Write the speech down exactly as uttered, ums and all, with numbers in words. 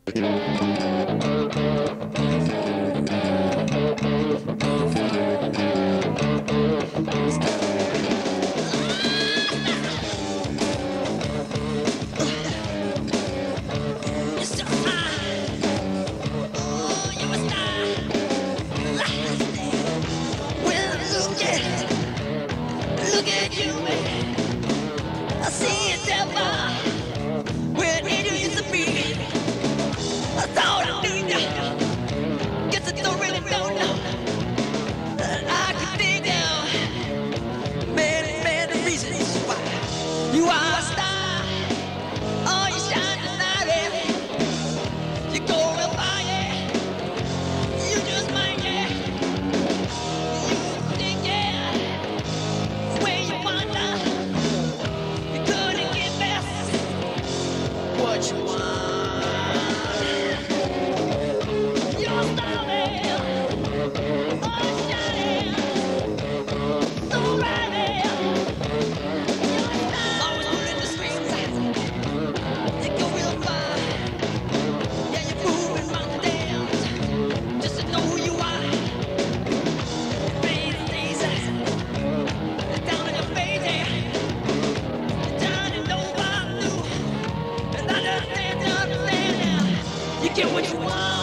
Look at you, man. I see it devil where an angel used to be. I thought I knew you. Guess I don't really know now that I could dig down. Man, man, the reason is why you are a star. Oh, you shine tonight, yeah. You go real far, yeah. You just might, yeah. You think, yeah. Where you wander, you couldn't get past what you want. You're starving, oh shining, so bright there. You're always put in the streets, you go real far. Yeah, you're moving round the dams, just to know who you are. Baby, these down in your face, yeah. Down in no blue, and I understand, understand now. You get what you want.